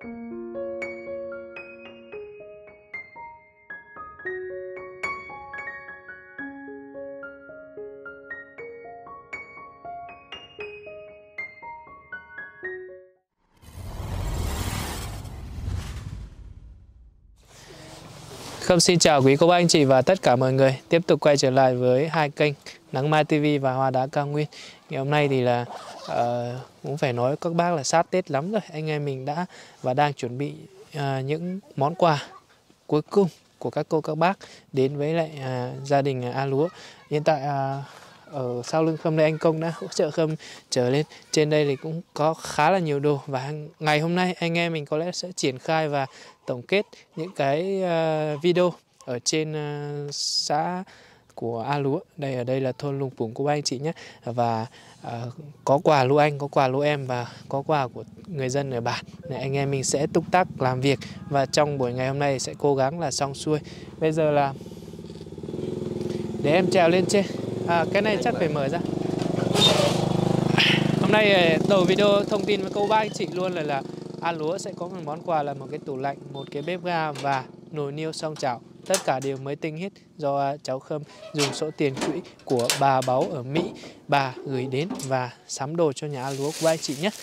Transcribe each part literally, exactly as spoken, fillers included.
Khâm xin chào quý cô bác anh chị và tất cả mọi người. Tiếp tục quay trở lại với hai kênh Nắng Mai ti vi và Hoa Đá Cao Nguyên. Ngày hôm nay thì là uh, cũng phải nói các bác là sát Tết lắm rồi. Anh em mình đã và đang chuẩn bị uh, những món quà cuối cùng của các cô các bác đến với lại uh, gia đình A Lúa. Hiện tại uh, ở sau lưng Khâm đây anh Công đã hỗ trợ Khâm trở lên. Trên đây thì cũng có khá là nhiều đồ và ngày hôm nay anh em mình có lẽ sẽ triển khai và tổng kết những cái uh, video ở trên uh, xã của A Lúa. Đây ở đây là thôn Lùng Pủng của ba anh chị nhé. Và uh, có quà Lúa Anh, có quà Lúa Em và có quà của người dân ở bản. Để anh em mình sẽ túc tắc làm việc và trong buổi ngày hôm nay sẽ cố gắng là xong xuôi. Bây giờ là để em trèo lên trên. À, cái này chắc phải mở ra. Hôm nay đầu video thông tin với cô bác anh chị luôn là là A Lúa sẽ có một món quà là một cái tủ lạnh, một cái bếp ga và nồi niêu xoong chảo. Tất cả đều mới tinh hết do cháu Khâm dùng số tiền quỹ của bà Báu ở Mỹ bà gửi đến và sắm đồ cho nhà A Lúa của anh chị nhé.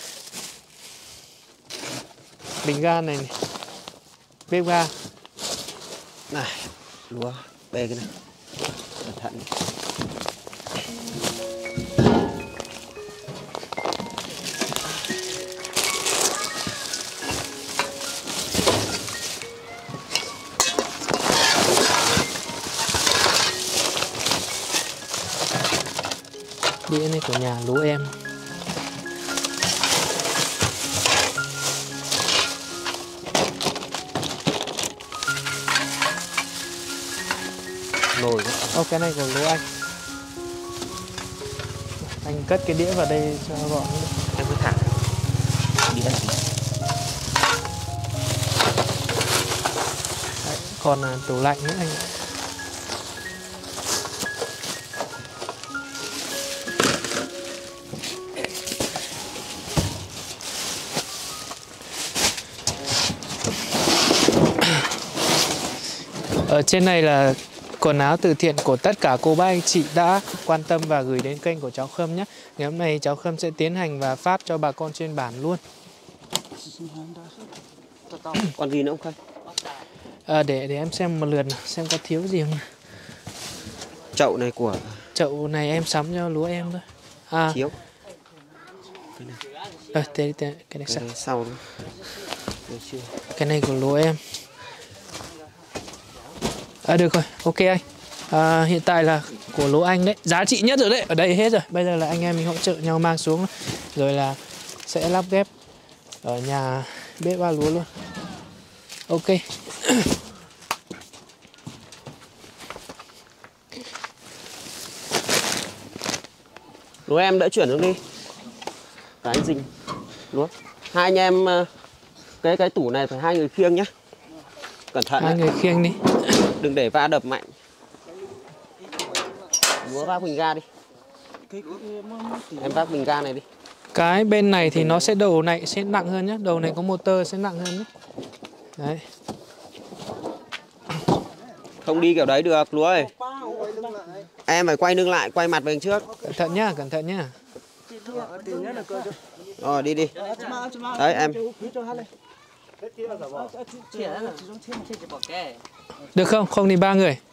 Bình ga này, này. Bếp ga. Này, Lúa, bê cái này. Cẩn thận. Đĩa này của nhà Lúa Em. Nồi. Ô, cái này của Lúa Anh. Anh cất cái đĩa vào đây cho gọn. Em cứ thả đĩa. Đấy, còn là tủ lạnh nữa anh ạ. Ở trên này là quần áo từ thiện của tất cả cô bác anh chị đã quan tâm và gửi đến kênh của cháu Khâm nhé. Ngày hôm nay cháu Khâm sẽ tiến hành và phát cho bà con trên bản luôn. Còn gì nữa không Khâm? À, để để em xem một lượt xem có thiếu gì không. Chậu này của Chậu này em sắm cho Lúa Em thôi. À, Chiếu. Cái này. À, thế, thế, cái này Cái sao? này sau đó. Cái này của Lúa Em. À, được rồi, ok anh. À, hiện tại là của Lúa Anh đấy, giá trị nhất rồi đấy, ở đây hết rồi. Bây giờ là anh em mình hỗ trợ nhau mang xuống rồi là sẽ lắp ghép ở nhà bếp A Lúa luôn. Ok. Lúa Em đỡ chuyển xuống đi. Cái anh Dinh. Lúa. Hai anh em cái cái tủ này phải hai người khiêng nhá. Cẩn thận. Hai đấy. người khiêng đi. Đừng để va đập mạnh. Lúa vác bình ga đi. Em vác bình ga này đi. Cái bên này thì nó sẽ đầu này sẽ nặng hơn nhé. Đầu này có motor sẽ nặng hơn nhé. Đấy. Không đi kiểu đấy được Lúa ơi. Em phải quay lưng lại, quay mặt về trước. Cẩn thận nhá, cẩn thận nhá. Rồi đi đi. Đấy em. Được không? Không thì ba người.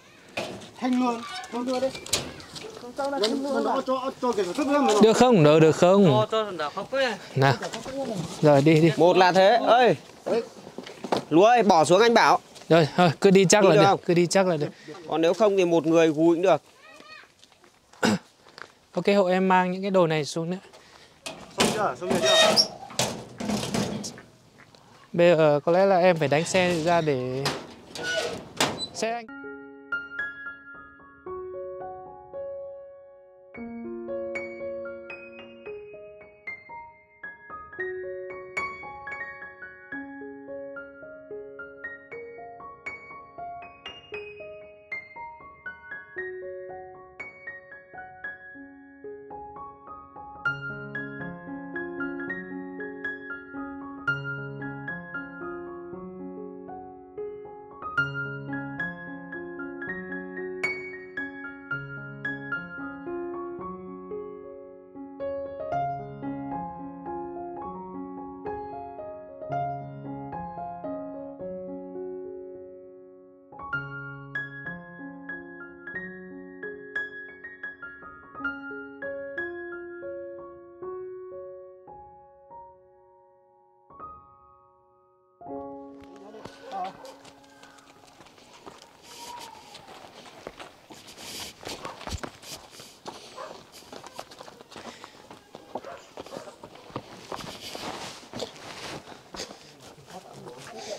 Được không? Được được không? Nào. Rồi đi đi. Một là thế. Ơi. Lúa ơi, bỏ xuống anh bảo. Rồi, thôi, cứ đi chắc Đi là được được, không? cứ đi chắc là được. Còn nếu không thì một người gùi cũng được. Ok, hộ em mang những cái đồ này xuống nữa. Xong chưa? Xong chưa? Bây giờ có lẽ là em phải đánh xe ra để... Xe anh...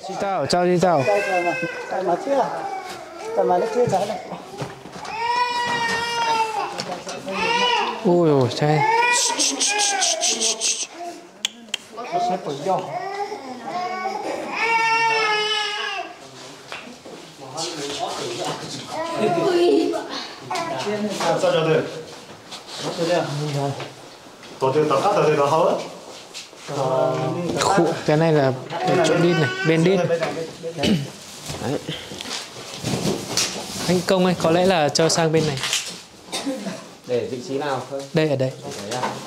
Chị Tao, chào chị Tao. Cái mà chưa cái mà nó chưa trái này. Ui ôi, trời. Sẽ phải do. Sao cho được? Tổ chức tập cắt từ đó hết. Khụ, cái này là cái chỗ đít này, bên đít này. Đấy. Anh Công ơi, có lẽ là cho sang bên này. Để vị trí nào không? Đây, ở đây. Đấy à?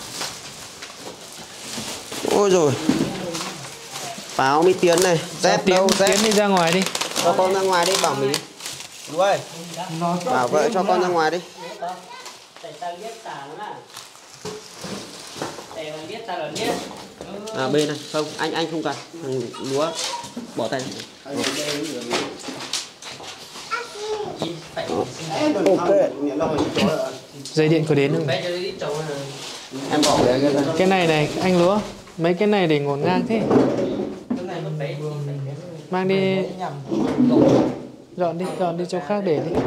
Ôi rồi. Pháo Mỹ Tiến này. Dép Tiến, đâu dép? Tiến đi ra ngoài đi. Cho con ra ngoài đi Bảo Mỹ. Đúng ơi. Bảo vợ cho con ra ngoài đi. À bên này, không, anh anh không cần. Thằng lúa bỏ tay. Ok. Dây điện có đến không? Em bỏ cái cái Cái này này, anh Lúa. Mấy cái này để ngổn ngang thế. Mang đi. Dọn đi, dọn đi chỗ khác để đi.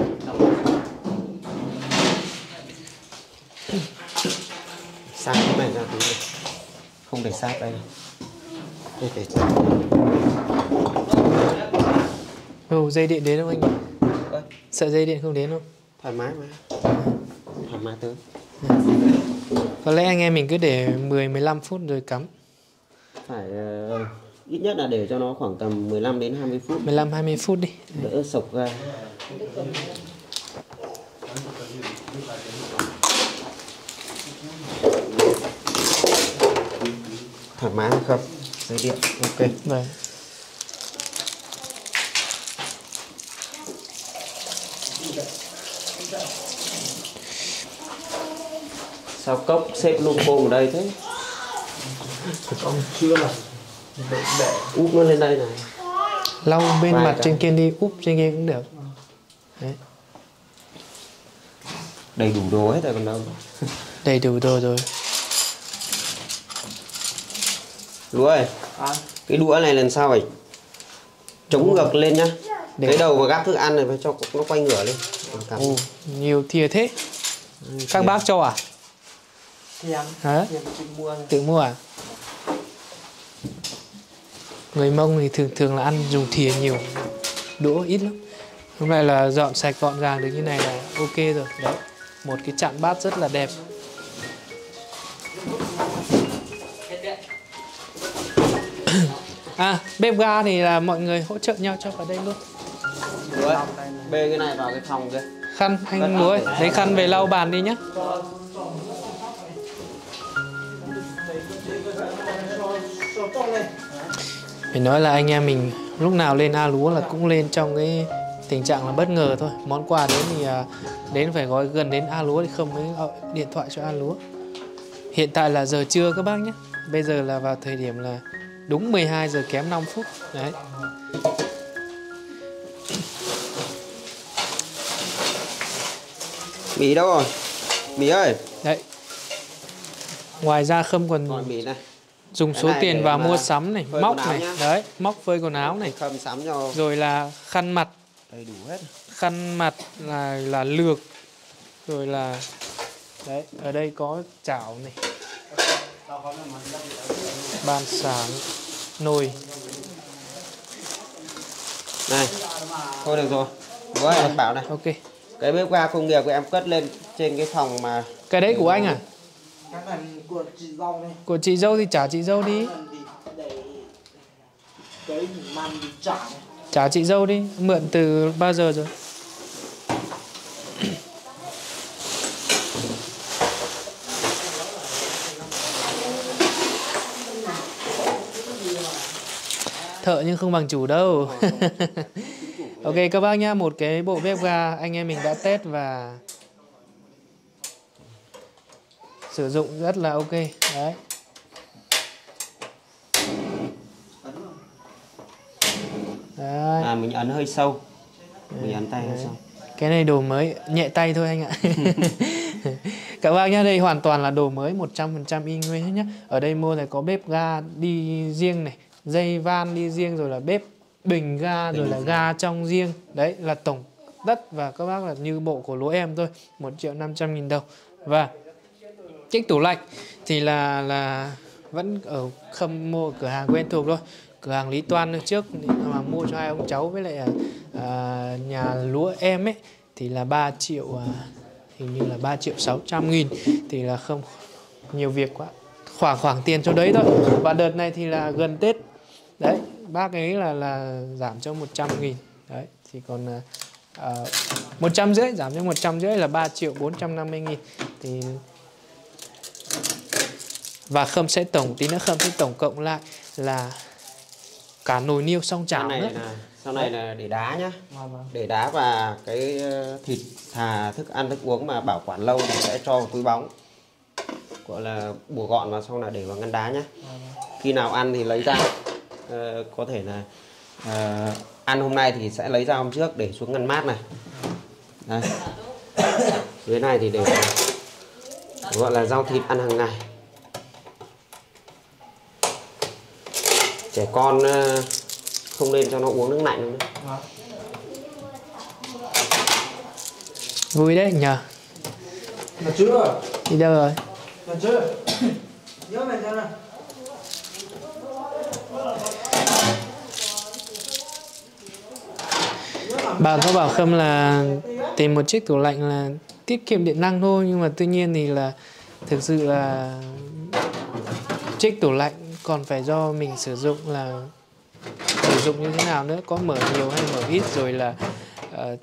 sát cái này ra tí này. Không để sát đây. Đây để Ồ, dây điện đến không anh? Ơi, Sợ dây điện không đến không? thoải mái mà. Thoải mái tới. Có lẽ anh em mình cứ để mười mười lăm phút rồi cắm. Phải uh, ít nhất là để cho nó khoảng tầm mười lăm đến hai mươi phút. mười lăm hai mươi phút đi. Đỡ sộc ra. Thoải mái hay không? Dây điện, ok. Vâng. Sao cốc xếp lung bông ở đây thế? Con chưa là để Úp nó lên đây này. Lau bên Vài mặt cái. trên kia đi, úp trên kia cũng được. Đấy. Đầy đủ đồ hết rồi còn đâu. Đầy đủ đồ rồi. Lúa ơi, À, cái đũa này lần sau phải chống ngược lên nhá. Để- Cái đầu mà gắp thức ăn này phải cho nó quay ngửa lên. Cắm. Ồ, nhiều thìa thế. Các bác cho à? thì em Hả? thì em tự mua này. Tự mua à? Người Mông thì thường thường là ăn dùng thìa nhiều, đũa ít lắm. Hôm nay là dọn sạch gọn gàng được như này là ok rồi. Đấy, một cái chạn bát rất là đẹp. À, bếp ga thì là mọi người hỗ trợ nhau cho vào đây luôn. Lúa ơi, bê cái này vào cái phòng kia. Khăn, anh Lúa ơi, lấy khăn về lau bàn đi nhé. Phải nói là anh em mình lúc nào lên A Lúa là cũng lên trong cái tình trạng là bất ngờ thôi. Món quà đến thì à, đến phải gói gần đến A Lúa thì không mới gọi điện thoại cho A Lúa. Hiện tại là giờ trưa các bác nhé. Bây giờ là vào thời điểm là đúng mười hai giờ kém năm phút. Đấy. Mì đâu rồi? Mì ơi. Đấy. Ngoài ra không còn Còn mì này. dùng Cái số này tiền để vào mà mua sắm này, phơi móc quần áo này, nhá. đấy, móc phơi quần áo này, Khâm sắm cho rồi là khăn mặt, đầy đủ hết. khăn mặt là là lược, rồi là đấy, ở đây có chảo này, bàn sáng, nồi. Này. Thôi được rồi. Lúa ơi, anh bảo này. Ok. Cái bếp ga công nghiệp của em cất lên trên cái phòng mà Cái đấy của anh à? Cái này của chị dâu này. Của chị dâu thì trả chị dâu đi, Để cái màn trả này. trả chị dâu đi, mượn từ bao giờ rồi? Thợ nhưng không bằng chủ đâu. Ok các bác nhá, một cái bộ bếp ga anh em mình đã test và sử dụng rất là ok. Đấy. Đấy. à mình ấn hơi sâu. Mình ấn tay hơi sâu. Cái này đồ mới, nhẹ tay thôi anh ạ. Các bác nhá, đây hoàn toàn là đồ mới một trăm phần trăm y nguyên hết nhá. Ở đây mua này có bếp ga đi riêng này, dây van đi riêng, rồi là bếp bình ga, rồi là ga trong riêng. Đấy là tổng tất và các bác là như bộ của lúa em thôi, một triệu năm trăm nghìn đồng. Và chiếc tủ lạnh thì là là vẫn ở Khâm mua cửa hàng quen thuộc thôi, cửa hàng Lý Toan nữa trước mà mua cho hai ông cháu với lại à, nhà lúa em ấy thì là ba triệu à, hình như là ba triệu sáu trăm nghìn, thì là không nhiều việc quá, khoảng khoảng tiền cho đấy thôi. Và đợt này thì là gần Tết đấy, bác ấy là là giảm cho một trăm nghìn đấy, thì còn à, một trăm rưỡi, giảm cho một trăm rưỡi là ba triệu bốn trăm năm mươi nghìn. Thì và Khâm sẽ tổng tí nữa Khâm sẽ tổng cộng lại là cả nồi niêu xong chảo này nữa. là sau này là để đá nhá, để đá và cái thịt thà thức ăn thức uống mà bảo quản lâu thì sẽ cho vào túi bóng, gọi là bùa gọn vào xong là để vào ngăn đá nhá. Khi nào ăn thì lấy ra, ờ, có thể là ờ, ăn hôm nay thì sẽ lấy ra hôm trước để xuống ngăn mát này. Đây. Dưới này thì để gọi là rau thịt ăn hàng ngày. Trẻ con không nên cho nó uống nước lạnh nữa. Vui đấy nhờ. Là chưa rồi. Đi đâu rồi? Là chưa. Nhớ mày xem nào. Bà có bảo Khâm là tìm một chiếc tủ lạnh là tiết kiệm điện năng thôi, nhưng mà tuy nhiên thì là thực sự là chiếc tủ lạnh còn phải do mình sử dụng là sử dụng như thế nào nữa, có mở nhiều hay mở ít, rồi là uh,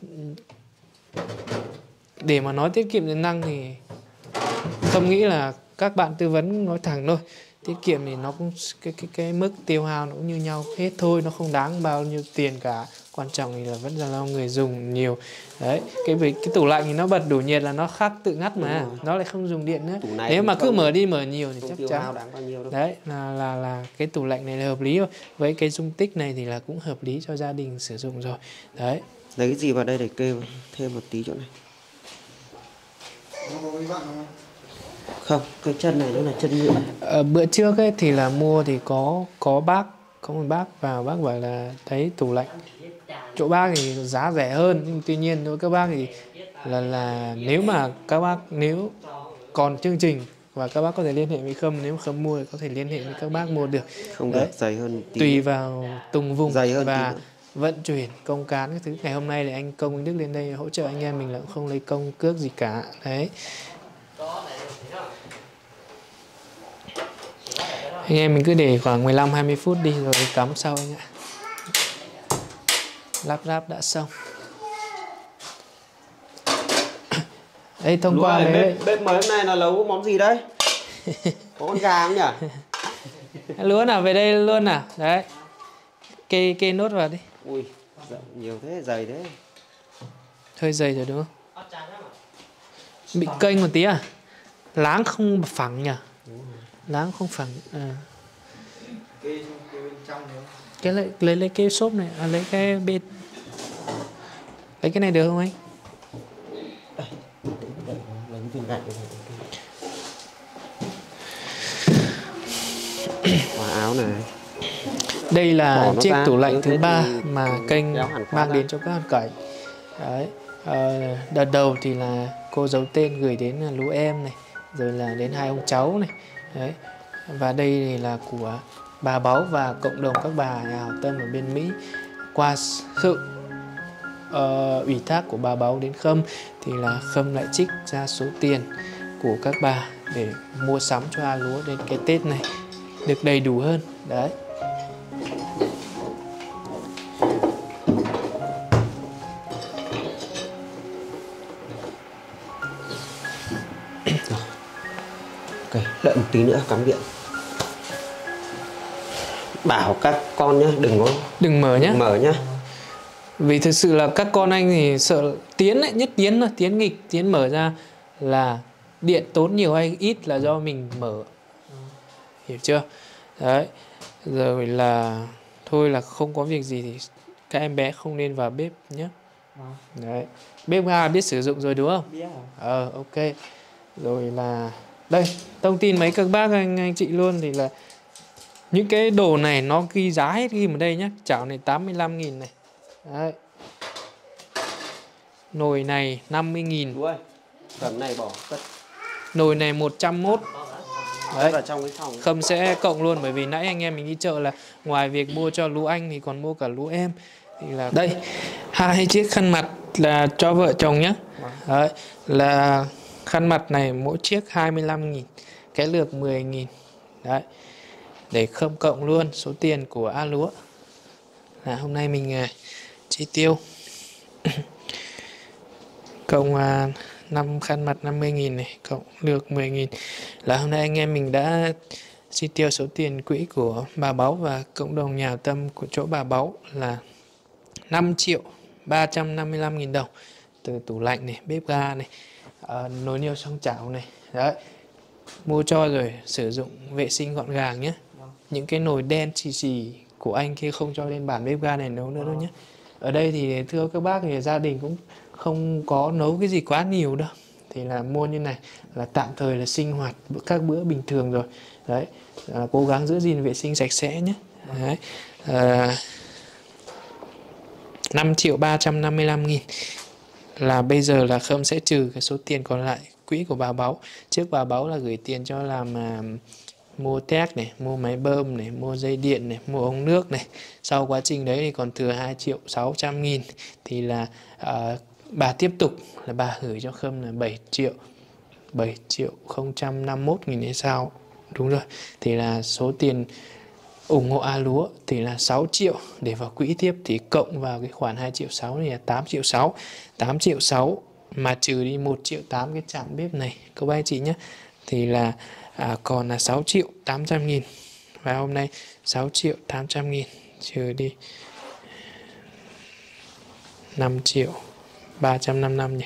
để mà nói tiết kiệm điện năng thì Khâm nghĩ là các bạn tư vấn nói thẳng thôi, tiết kiệm thì nó cũng cái cái cái mức tiêu hao nó cũng như nhau hết thôi, nó không đáng bao nhiêu tiền cả, quan trọng thì là vẫn là lo người dùng nhiều. Đấy, cái cái tủ lạnh thì nó bật đủ nhiệt là nó khắc tự ngắt mà, nó lại không dùng điện nữa. Nếu mà cứ mở đi mở nhiều thì chắc chắn đấy là là là cái tủ lạnh này là hợp lý thôi. Với cái dung tích này thì là cũng hợp lý cho gia đình sử dụng rồi. Đấy. Lấy cái gì vào đây để kêu thêm một tí chỗ này. Không, cái chân này nó là chân nhựa. Ờ, bữa trước ấy thì là mua thì có có bác có một bác vào, bác bảo là thấy tủ lạnh chỗ bác thì giá rẻ hơn, nhưng tuy nhiên đối với các bác thì là là nếu mà các bác nếu còn chương trình và các bác có thể liên hệ với Khâm, nếu Khâm mua thì có thể liên hệ với các bác mua được. Không đấy, được dày hơn tí. Tùy vào từng vùng dày hơn và vận chuyển công cán cái thứ. Ngày hôm nay thì anh Công anh Đức lên đây hỗ trợ anh em mình là cũng không lấy công cước gì cả. Đấy, anh em mình cứ để khoảng mười lăm hai mươi phút đi rồi cắm sau anh ạ. Lắp ráp đã xong. Đây thông qua đấy. Bếp, bếp mới hôm nay là nấu món gì đấy? Có con gà không nhỉ? Lúa nào về đây luôn nào. Đấy. Kê kê nốt vào đi. Ui, nhiều thế, dày thế. Hơi dày rồi đúng không? Bị kênh một tí à? Láng không phẳng nhỉ? Láng không phẳng. À. Cái lấy lấy lấy cái xốp này, à, lấy cái bên, lấy cái này được không anh? Lấy viên gạch quả áo này. Đây là chiếc ra. tủ lạnh thứ ba thì... mà kênh mang đến cho các hoàn cảnh. Đấy. À, đợt đầu thì là cô giấu tên gửi đến là lũ em này, rồi là đến hai ông cháu này. Đấy. Và đây thì là của bà Báu và cộng đồng các bà nhà hảo tâm ở bên Mỹ. Qua sự uh, ủy thác của bà Báu đến Khâm thì là Khâm lại trích ra số tiền của các bà để mua sắm cho A Lúa đến cái Tết này được đầy đủ hơn. Đấy. Ok, đợi một tí nữa cắm điện. Bảo các con nhá, đừng có đừng mở nhá. Đừng mở nhá. Vì thực sự là các con anh thì sợ tiến ấy, nhất tiến là tiến nghịch, tiến mở ra là điện tốn nhiều hay ít là do mình mở. Hiểu chưa? Đấy. Rồi là thôi là không có việc gì thì các em bé không nên vào bếp nhé. Đấy. Bếp ga biết sử dụng rồi đúng không? Biết. Ờ ok. Rồi là đây, thông tin mấy các bác anh anh chị luôn thì là Những cái đồ này nó ghi giá hết ghi ở đây nhé. Chảo này tám mươi lăm nghìn này. Đấy. Nồi này năm mươi nghìn. Chú ơi, cầm này bỏ cất. Nồi này một trăm mốt. Đấy. Vào trong cái phòng. Khâm sẽ cộng luôn, bởi vì nãy anh em mình đi chợ là ngoài việc mua cho lũ anh thì còn mua cả lũ em. Thì là đây, hai chiếc khăn mặt là cho vợ chồng nhé. Đấy, là khăn mặt này mỗi chiếc hai mươi lăm nghìn, cái lược mười nghìn. Đấy, để Khâm cộng luôn số tiền của A Lúa. Là hôm nay mình uh, chi tiêu cộng uh, năm khăn mặt năm mươi nghìn này, cộng lược mười nghìn. Là hôm nay anh em mình đã chi tiêu số tiền quỹ của bà Báu và cộng đồng nhà hảo tâm của chỗ bà Báu là năm triệu ba trăm năm mươi lăm nghìn đồng. Từ tủ lạnh này, bếp ga này, uh, nồi niêu xoong chảo này. Đấy, mua cho rồi sử dụng vệ sinh gọn gàng nhé. Những cái nồi đen xì xì của anh kia không cho lên bàn bếp ga này nấu nữa đâu nhé. Ở đây thì thưa các bác thì gia đình cũng không có nấu cái gì quá nhiều đâu. Thì là mua như này là tạm thời là sinh hoạt các bữa bình thường rồi. Đấy, à, cố gắng giữ gìn vệ sinh sạch sẽ nhé. Đấy, à, năm triệu ba trăm năm mươi lăm nghìn. Là bây giờ là Khâm sẽ trừ cái số tiền còn lại quỹ của bà Báu. Trước bà Báu là gửi tiền cho làm à, mua tét này, mua máy bơm này, mua dây điện này, mua ống nước này. Sau quá trình đấy thì còn thừa hai triệu sáu trăm nghìn. Thì là à, bà tiếp tục là bà gửi cho Khâm là bảy triệu bảy triệu không trăm năm mươi mốt nghìn hay sao. Đúng rồi. Thì là số tiền ủng hộ A Lúa thì là sáu triệu để vào quỹ tiếp, thì cộng vào cái khoản hai triệu sáu này là tám triệu sáu. tám triệu sáu mà trừ đi một triệu tám cái chạm bếp này các bác anh chị nhé, thì là à, còn là sáu triệu tám trăm nghìn. Và hôm nay sáu triệu tám trăm nghìn trừ đi năm triệu ba trăm năm mươi lăm nhỉ,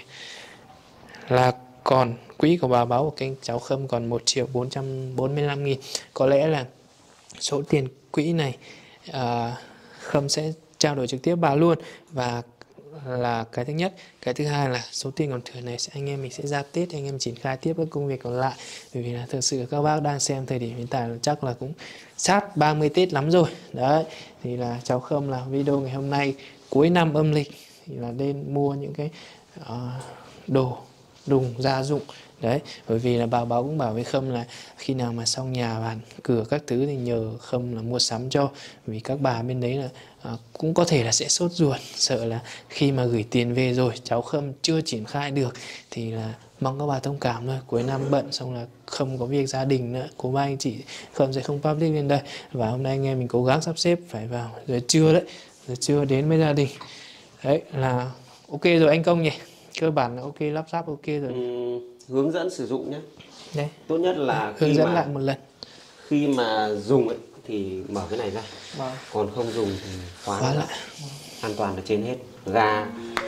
là còn quỹ của bà Báo của kênh cháu Khâm còn một triệu bốn trăm bốn mươi lăm nghìn. Có lẽ là số tiền quỹ này à, Khâm sẽ trao đổi trực tiếp bà luôn, và là cái thứ nhất. Cái thứ hai là số tiền còn thừa này sẽ anh em mình sẽ ra Tết anh em triển khai tiếp các công việc còn lại. Bởi vì là thực sự các bác đang xem thời điểm hiện tại là chắc là cũng sát ba mươi Tết lắm rồi. Đấy, thì là cháu Khâm là video ngày hôm nay cuối năm âm lịch thì là nên mua những cái uh, đồ đùng gia dụng. Đấy, bởi vì là bà Báo cũng bảo với Khâm là khi nào mà xong nhà bàn cửa các thứ thì nhờ Khâm là mua sắm cho. Vì các bà bên đấy là à, cũng có thể là sẽ sốt ruột, sợ là khi mà gửi tiền về rồi cháu Khâm chưa triển khai được, thì là mong các bà thông cảm thôi. Cuối năm bận xong là không có việc gia đình nữa, cô ba anh chị Khâm sẽ không public lên đây. Và hôm nay anh em mình cố gắng sắp xếp phải vào giờ trưa đấy, giờ trưa đến với gia đình. Đấy là ok rồi anh Công nhỉ, cơ bản là ok, lắp ráp ok rồi. Ừ, hướng dẫn sử dụng nhé. Đấy, Tốt nhất là hướng khi dẫn mà, lại một lần. khi mà dùng ấy thì mở cái này ra, Vâng. còn không dùng thì khóa, Khóa lại. lại. An toàn là trên hết. Ga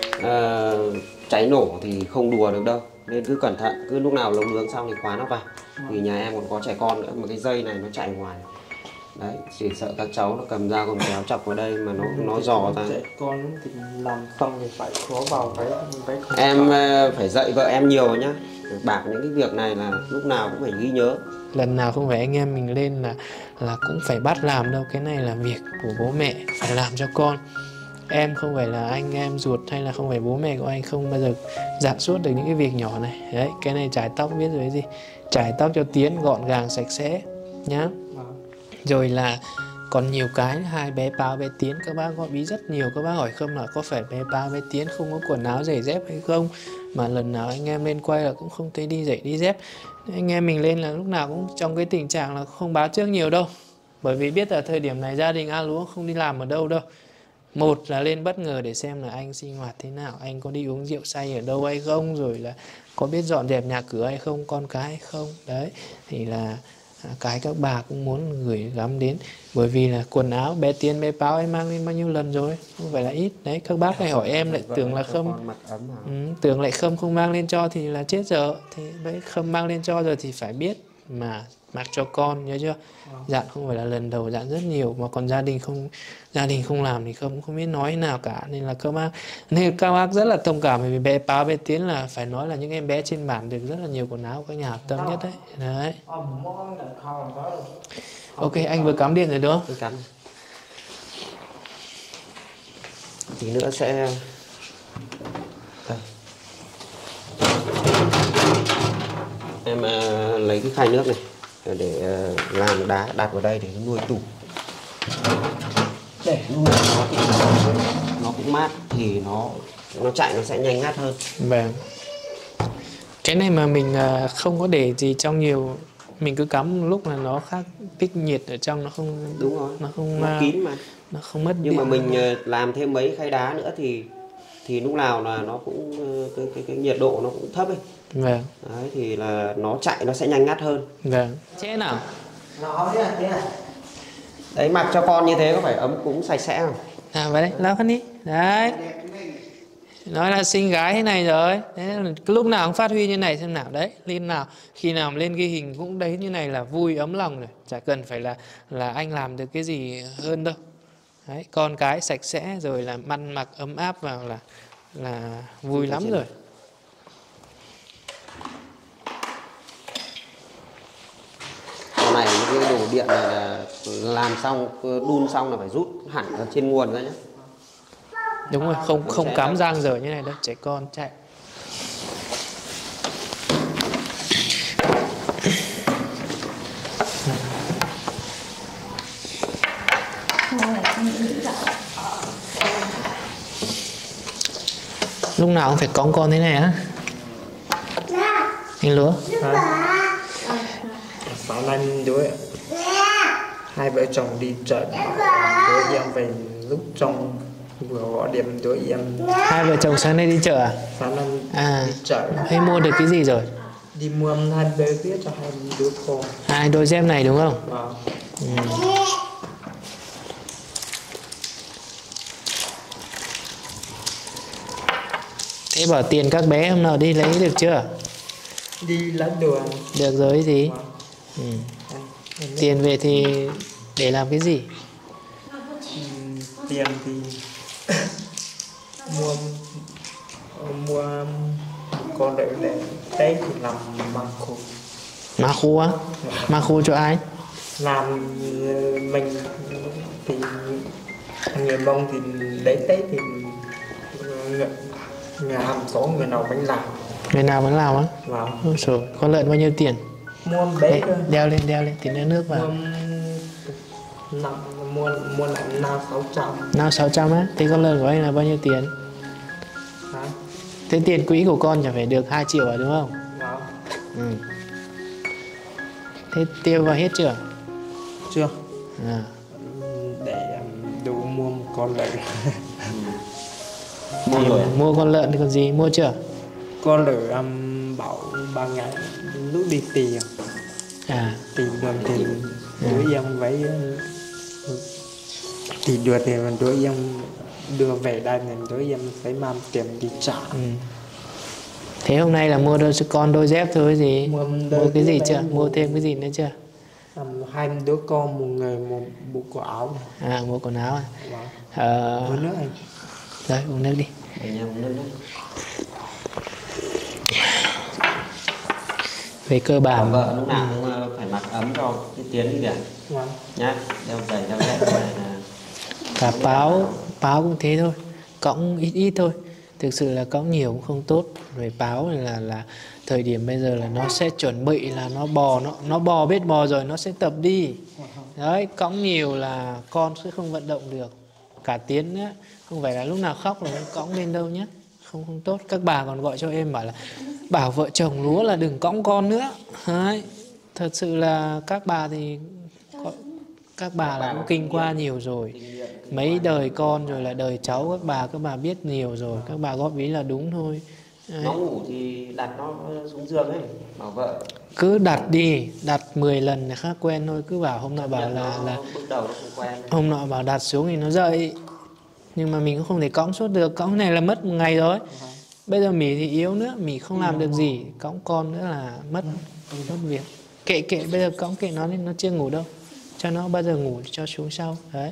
uh, cháy nổ thì không đùa được đâu, nên cứ cẩn thận, cứ lúc nào nấu nướng xong thì khóa nó vào. Vì nhà em còn có trẻ con nữa mà cái dây này nó chạy ngoài. Đấy, chỉ sợ các cháu nó cầm dao cầm kéo chọc vào đây mà nó nó dò ra. Trẻ con thì làm xong thì phải khóa vào cái cái Em uh, phải dạy vợ em nhiều nhá. Bảo những cái việc này là lúc nào cũng phải ghi nhớ. Lần nào không phải anh em mình lên là là cũng phải bắt làm đâu. Cái này là việc của bố mẹ phải làm cho con. Em không phải là anh em ruột hay là không phải bố mẹ của anh không bao giờ dặn suốt được những cái việc nhỏ này. Đấy, cái này chải tóc biết rồi cái gì, chải tóc cho Tiến gọn gàng sạch sẽ nhá. Rồi là còn nhiều cái, hai bé Pao bé Tiến các bác gọi bí rất nhiều. Các bác hỏi Khâm là có phải bé Pao bé Tiến không có quần áo giày dép hay không, mà lần nào anh em lên quay là cũng không thấy đi giày đi dép. Anh em mình lên là lúc nào cũng trong cái tình trạng là không báo trước nhiều đâu, bởi vì biết là thời điểm này gia đình A Lúa không đi làm ở đâu đâu. Một là lên bất ngờ để xem là anh sinh hoạt thế nào, anh có đi uống rượu say ở đâu hay không, rồi là có biết dọn dẹp nhà cửa hay không, con cái hay không. Đấy, thì là cái các bà cũng muốn gửi gắm đến. Bởi vì là quần áo bé Tiến bé Pao em mang lên bao nhiêu lần rồi, không phải là ít. Đấy, các bác hay hỏi em lại tưởng là Khâm ừ, tưởng lại Khâm không mang lên cho thì là chết giờ. Thì đấy, Khâm mang lên cho rồi thì phải biết mà mặc cho con, nhớ chưa? Dặn không phải là lần đầu, dặn rất nhiều. Mà còn gia đình không gia đình không làm thì Khâm không biết nói thế nào cả. Nên là các bác nên các bác rất là thông cảm. Bởi vì bé Pao bé Tiến là phải nói là những em bé trên bản được rất là nhiều quần áo của các nhà hảo tâm nhất đấy. Đấy. Ok, anh vừa cắm điện rồi đúng không? Tôi cắm. Tí nữa sẽ đây. Em uh, lấy cái khay nước này để uh, làm đá đặt vào đây để nó nuôi tủ. Để nuôi nó thì nó cũng mát thì nó nó chạy nó sẽ nhanh ngắt hơn. Vâng. Cái này mà mình uh, không có để gì trong nhiều, mình cứ cắm lúc là nó khác tích nhiệt ở trong nó không. Đúng rồi. Nó không nó uh, kín mà. Nó không mất. Nhưng điện. mà mình uh, làm thêm mấy khay đá nữa thì thì lúc nào là nó cũng uh, cái, cái cái nhiệt độ nó cũng thấp ấy. Vâng. Đấy thì là nó chạy nó sẽ nhanh ngắt hơn. Vâng. Chế nào? Nó thế này, thế này. Đấy, mặc cho con như thế có phải ấm cúng sạch sẽ không? À vào đây, lau khăn đi. Đấy. Nói là xinh gái thế này rồi. Thế là lúc nào cũng phát huy như này xem nào. Đấy, lên nào khi nào lên ghi hình cũng đấy như này là vui ấm lòng rồi. Chả cần phải là là anh làm được cái gì hơn đâu. Đấy, con cái sạch sẽ rồi là ăn mặc ấm áp vào là là vui lắm rồi. Con này cái đồ điện này là làm xong đun xong là phải rút hẳn ở trên nguồn ra nhé. Đúng rồi, không không cắm giang dở như này đâu, trẻ con chạy. Lúc nào cũng phải cõng con thế này á. Anh Lúa. Sáng nay đứa hai vợ chồng đi chợ, đứa em về lúc trong vừa gọi điện đứa em. Hai vợ chồng sáng nay đi chợ à? Sáng nay À, đi chợ. hay mua được cái gì rồi? Đi mua hai bé viết cho hai đứa con. Hai đôi dép này đúng không? Vâng. Ừ. Thế bảo tiền các bé hôm nào đi lấy được chưa? Đi lấy đường. Được rồi gì? Vâng. Ừ. Tiền về thì để làm cái gì? Uhm, tiền thì mua mua con đỡ để Tết thì làm măng khô. Má khô á? Má khô cho ai? Làm mình thì người Mông thì lấy Tết thì nhà hàng có người nào bánh làm. Người nào vẫn làm á? Vâng. Ôi trời, con lợn bao nhiêu tiền? Mua bé Đây, cơ. đeo lên, đeo lên, tí nữa nước vào. Mua nặng mua mua lại nào sáu trăm. Nào sáu trăm á? Thế con lợn của anh là bao nhiêu tiền? Hả? Thế tiền quỹ của con chẳng phải được hai triệu à đúng không? Vâng. Ừ. Thế tiêu vào hết chưa? Chưa. À. Để đủ mua một con lợn. Mua rồi. Mua con lợn thì còn gì, mua chưa? Con lợn um, bảo ba ngày lúc đi tìm À. tìm đường thì đứa em với thì đưa thì đứa em đưa về đây nên đứa em phải mang tiền đi trả. Ừ. Thế hôm nay là mua đôi con đôi dép thôi gì? Mua, Mua cái gì chưa? Mua thêm cái gì nữa chưa? Um, hai đứa con một người một bộ quần áo. À, mua quần áo à? Vâng. Ờ... Uống nước anh. Rồi, uống nước đi. Để nhà uống nước nhé. Về cơ bản Vợ lúc nào cũng phải mặc ấm cho cái Tiến đi kìa. Vâng. Nhá, đeo giày đeo dép này là cả báo báo cũng thế thôi, cõng ít ít thôi, thực sự là cõng nhiều cũng không tốt. Rồi báo là là thời điểm bây giờ là nó sẽ chuẩn bị là nó bò nó nó bò biết bò rồi nó sẽ tập đi. Đấy, cõng nhiều là con sẽ không vận động được. Cả Tiến á, không phải là lúc nào khóc là cõng lên đâu nhé, không không tốt. Các bà còn gọi cho em bảo là bảo vợ chồng Lúa là đừng cõng con nữa. Đấy, thật sự là các bà thì có, các bà là cũng kinh qua nhiều rồi, mấy đời con rồi là đời cháu các bà, các bà biết nhiều rồi, các bà góp ý là đúng thôi. Đấy. nó ngủ thì đặt nó xuống giường ấy, bảo vợ Cứ đặt đi, đặt mười lần là khác quen thôi. Cứ bảo hôm nọ bảo là là bước đầu nó không quen. hôm nọ bảo đặt xuống thì nó dậy, nhưng mà mình cũng không thể cõng suốt được. Cõng này là mất một ngày rồi. Bây giờ Mỹ thì yếu nữa, Mỹ không làm được gì, cõng con nữa là mất mất việc. Kệ kệ bây giờ cõng kệ nó nên nó chưa ngủ đâu, cho nó bao giờ ngủ thì cho xuống sau. Đấy.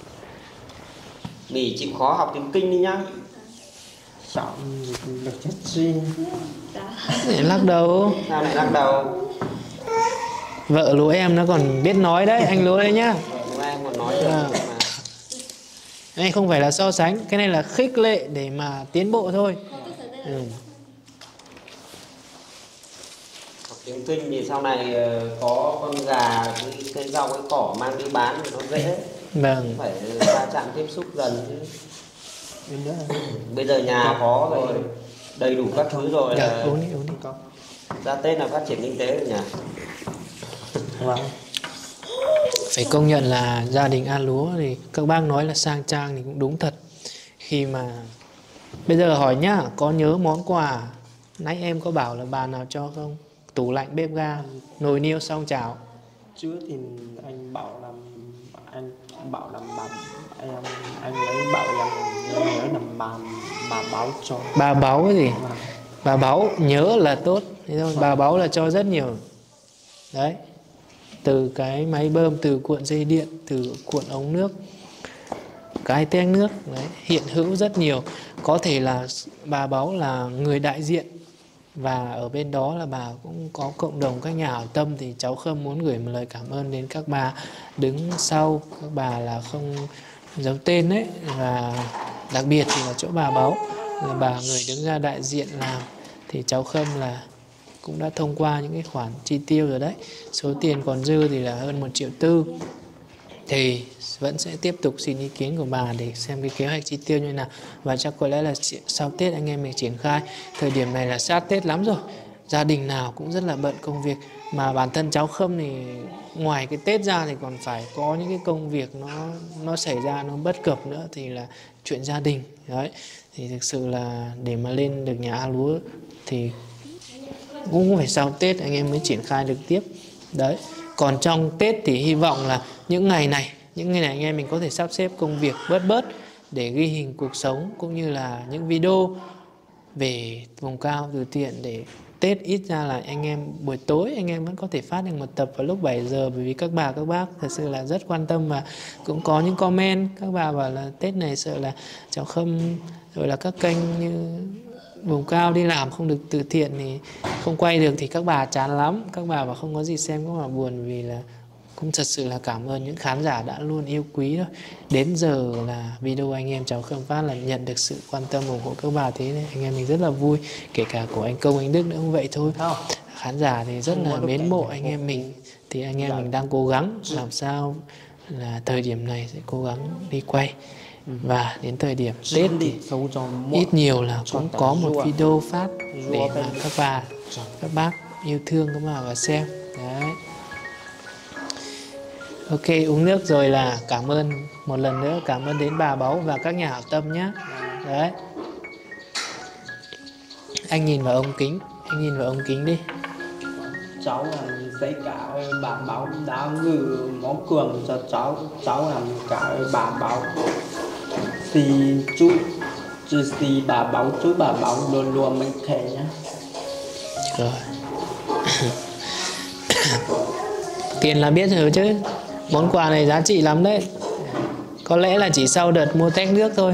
Mỹ chịu khó học tiếng Kinh đi nhá. Chọn được chất gì. Để lắc đầu. Sao lại lắc đầu? Vợ lúa em nó còn biết nói đấy, anh lúa đấy nhá. Vợ em còn nói được À. mà. Cái này không phải là so sánh, cái này là khích lệ để mà tiến bộ thôi. Ừ. Học tiếng Kinh thì sau này ờ, có con gà, cái, cái rau cái cỏ mang đi bán thì nó dễ. Vâng. Phải va chạm tiếp xúc dần chứ. Bây giờ nhà có rồi, đầy đủ các thứ rồi. Dạ, Là uống đi, uống đi. ra Tết là phát triển kinh tế rồi nhỉ. Vâng. Phải công nhận là gia đình A Lúa thì các bác nói là sang trang thì cũng đúng thật. Khi mà bây giờ hỏi nhá, có nhớ món quà nãy em có bảo là bà nào cho không? Tủ lạnh, bếp ga, nồi niêu, xong chảo. Trước thì anh bảo là anh bảo là bà em anh lấy bảo em nhớ là bà bà báo cho. Bà báo cái gì? Vâng. Bà báo nhớ là tốt, thế thôi. Bà báo là cho rất nhiều. Đấy. Từ cái máy bơm, từ cuộn dây điện, từ cuộn ống nước, cái teng nước đấy, hiện hữu rất nhiều. Có thể là bà báo là người đại diện, và ở bên đó là bà cũng có cộng đồng các nhà hảo tâm, thì cháu Khâm muốn gửi một lời cảm ơn đến các bà đứng sau, các bà là không giấu tên đấy, và đặc biệt thì là chỗ bà báo là bà người đứng ra đại diện làm, thì cháu Khâm là cũng đã thông qua những cái khoản chi tiêu rồi đấy. Số tiền còn dư thì là hơn một triệu tư. Thì vẫn sẽ tiếp tục xin ý kiến của bà để xem cái kế hoạch chi tiêu như thế nào. Và chắc có lẽ là sau Tết anh em mình triển khai. Thời điểm này là sát Tết lắm rồi, gia đình nào cũng rất là bận công việc. Mà bản thân cháu Khâm thì ngoài cái Tết ra thì còn phải có những cái công việc nó nó xảy ra, nó bất cập nữa, thì là chuyện gia đình đấy. Thì thực sự là để mà lên được nhà A Lúa thì cũng phải sau Tết anh em mới triển khai được tiếp đấy. Còn trong Tết thì hy vọng là những ngày này những ngày này anh em mình có thể sắp xếp công việc bớt bớt để ghi hình cuộc sống, cũng như là những video về vùng cao từ thiện, để Tết ít ra là anh em buổi tối anh em vẫn có thể phát được một tập vào lúc bảy giờ. Bởi vì các bà các bác thật sự là rất quan tâm, và cũng có những comment các bà bảo là Tết này sợ là cháu Khâm rồi là các kênh như vùng cao đi làm không được từ thiện thì không quay được, thì các bà chán lắm. Các bà bảo không có gì xem, các bà buồn, vì là cũng thật sự là cảm ơn những khán giả đã luôn yêu quý thôi. Đến giờ là video anh em cháu Khâm phát là nhận được sự quan tâm ủng hộ các bà, thế nên anh em mình rất là vui. Kể cả của anh Công, anh Đức nữa cũng vậy thôi. Khán giả thì rất là mến mộ anh em mình. Thì anh em mình đang cố gắng làm sao là thời điểm này sẽ cố gắng đi quay. Và đến thời điểm Tết thì ít nhiều là cũng có một video phát để mà các bà, các bác yêu thương các bà vào xem. Đấy. Ok, uống nước rồi là cảm ơn một lần nữa, cảm ơn đến bà Báu và các nhà hảo tâm nhé. Đấy. Anh nhìn vào ống kính, anh nhìn vào ống kính đi. Cháu là giấy cả bà Báo đã gửi món cường cho cháu. Cháu làm cả bà Báo. Thì chú thì bà Báo, chú bà Báo luôn luôn mạnh khỏe nhé. Rồi. Tiền là biết rồi chứ. Món quà này giá trị lắm đấy. Có lẽ là chỉ sau đợt mua tách nước thôi.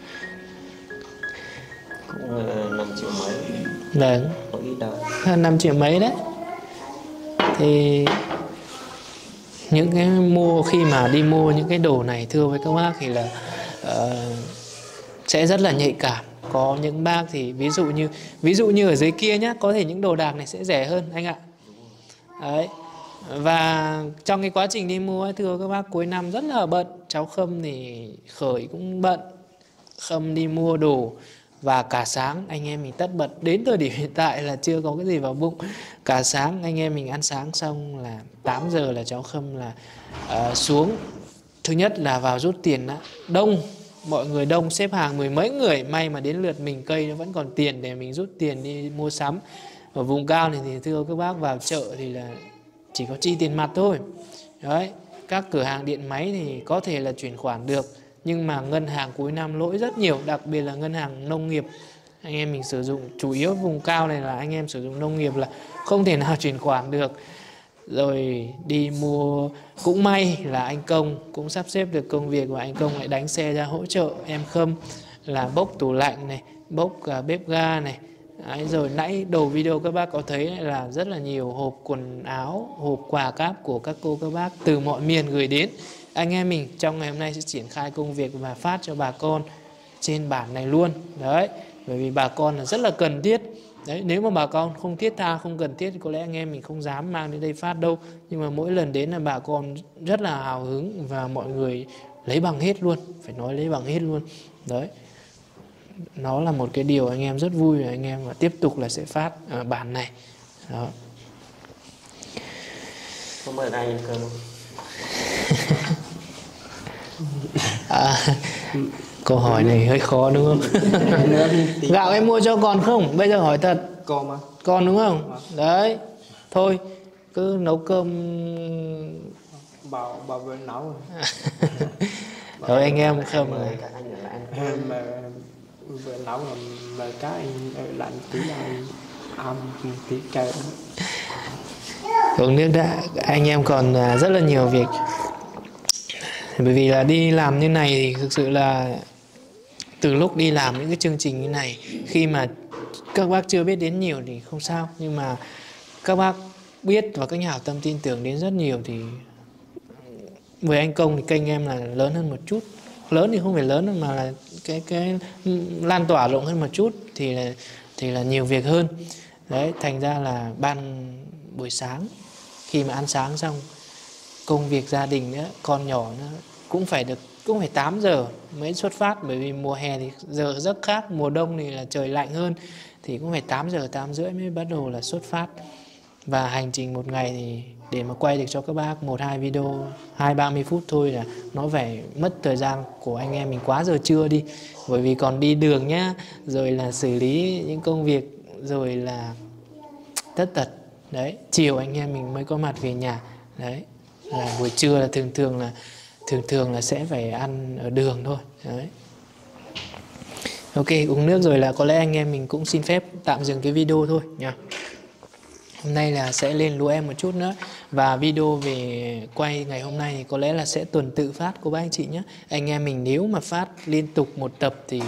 Cũng năm triệu mấy. Vâng. Có ít đâu. Hơn năm triệu mấy đấy. Thì những cái mua khi mà đi mua những cái đồ này thưa với các bác thì là uh, sẽ rất là nhạy cảm. Có những bác thì ví dụ như ví dụ như ở dưới kia nhá, có thể những đồ đạc này sẽ rẻ hơn anh ạ. Đấy. Và trong cái quá trình đi mua ấy, thưa các bác, cuối năm rất là bận. Cháu Khâm thì Khởi cũng bận, Khâm đi mua đồ. Và cả sáng anh em mình tất bật. Đến thời điểm hiện tại là chưa có cái gì vào bụng. Cả sáng anh em mình ăn sáng xong là tám giờ là cháu Khâm là uh, xuống. Thứ nhất là vào rút tiền đó. Đông, mọi người đông xếp hàng mười mấy người. May mà đến lượt mình cây nó vẫn còn tiền để mình rút tiền đi mua sắm. Ở vùng cao này thì thưa các bác, vào chợ thì là chỉ có chi tiền mặt thôi. Đấy, các cửa hàng điện máy thì có thể là chuyển khoản được, nhưng mà ngân hàng cuối năm lỗi rất nhiều, đặc biệt là ngân hàng nông nghiệp. Anh em mình sử dụng, chủ yếu vùng cao này là anh em sử dụng nông nghiệp là không thể nào chuyển khoản được. Rồi đi mua, cũng may là anh Công cũng sắp xếp được công việc, và anh Công lại đánh xe ra hỗ trợ em Khâm là bốc tủ lạnh này, bốc uh, bếp ga này, Đấy, rồi nãy đầu video các bác có thấy là rất là nhiều hộp quần áo, hộp quà cáp của các cô các bác từ mọi miền gửi đến. Anh em mình trong ngày hôm nay sẽ triển khai công việc và phát cho bà con trên bản này luôn. Đấy, bởi vì bà con là rất là cần thiết. Đấy, nếu mà bà con không thiết tha, không cần thiết thì có lẽ anh em mình không dám mang đến đây phát đâu. Nhưng mà mỗi lần đến là bà con rất là hào hứng và mọi người lấy bằng hết luôn, phải nói lấy bằng hết luôn. Đấy, nó là một cái điều anh em rất vui, anh em và tiếp tục là sẽ phát ở bản này. Đó. Có mời anh ăn cơm không? À, câu hỏi này hơi khó đúng không? Gạo em mua cho con không? Bây giờ hỏi thật. Con mà. Con đúng không? Đấy. Thôi cứ nấu cơm. Bảo bảo vừa nấu rồi. Thôi anh em không rồi. Các anh ở lại ăn cơm. Mà vừa nấu là mà các anh ở lại tí là ăn tí cay. Uống nước đã. Anh em còn rất là nhiều việc. Bởi vì là đi làm như này thì thực sự là từ lúc đi làm những cái chương trình như này, khi mà các bác chưa biết đến nhiều thì không sao, nhưng mà các bác biết và các nhà hảo tâm tin tưởng đến rất nhiều thì với anh Công thì kênh em là lớn hơn một chút. Lớn thì không phải lớn mà là cái cái lan tỏa rộng hơn một chút thì là thì là nhiều việc hơn. Đấy, thành ra là ban buổi sáng khi mà ăn sáng xong, công việc gia đình nữa, con nhỏ nữa, cũng phải được cũng phải tám giờ mới xuất phát, bởi vì mùa hè thì giờ giấc khác, mùa đông thì là trời lạnh hơn thì cũng phải tám giờ tám rưỡi mới bắt đầu là xuất phát. Và hành trình một ngày thì để mà quay được cho các bác một hai video hai ba mươi phút thôi là nó phải mất thời gian của anh em mình quá giờ trưa đi, bởi vì còn đi đường nhá, rồi là xử lý những công việc, rồi là tất tật. Đấy, chiều anh em mình mới có mặt về nhà. Đấy, là buổi trưa là thường thường là thường thường là sẽ phải ăn ở đường thôi. Đấy. Ok, uống nước rồi là có lẽ anh em mình cũng xin phép tạm dừng cái video thôi nha. Hôm nay là sẽ lên lúa em một chút nữa. Và video về quay ngày hôm nay thì có lẽ là sẽ tuần tự phát của các anh chị nhé. Anh em mình nếu mà phát liên tục một tập thì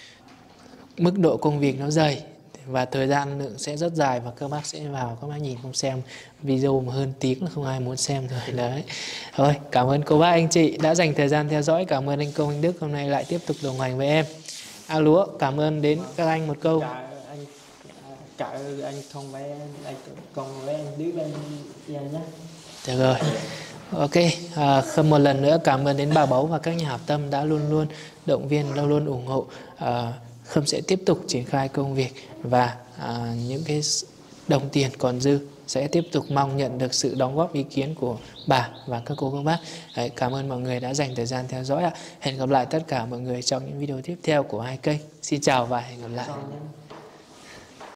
mức độ công việc nó dày và thời gian lượng sẽ rất dài, và các bác sẽ vào các bác nhìn không xem video mà hơn tiếng là không ai muốn xem rồi. Đấy. Thôi, cảm ơn cô bác anh chị đã dành thời gian theo dõi. Cảm ơn anh Công, anh Đức hôm nay lại tiếp tục đồng hành với em. A Lúa, cảm ơn đến các anh một câu. Cả anh cả anh Thông với anh Công với anh Đức anh nhé. Được rồi. Ok, à, không một lần nữa cảm ơn đến bà Báu và các nhà hảo tâm đã luôn luôn động viên, luôn luôn ủng hộ. À, Khâm sẽ tiếp tục triển khai công việc và à, những cái đồng tiền còn dư sẽ tiếp tục mong nhận được sự đóng góp ý kiến của bà và các cô các bác. Đấy, cảm ơn mọi người đã dành thời gian theo dõi ạ. Hẹn gặp lại tất cả mọi người trong những video tiếp theo của hai kênh. Xin chào và hẹn gặp lại.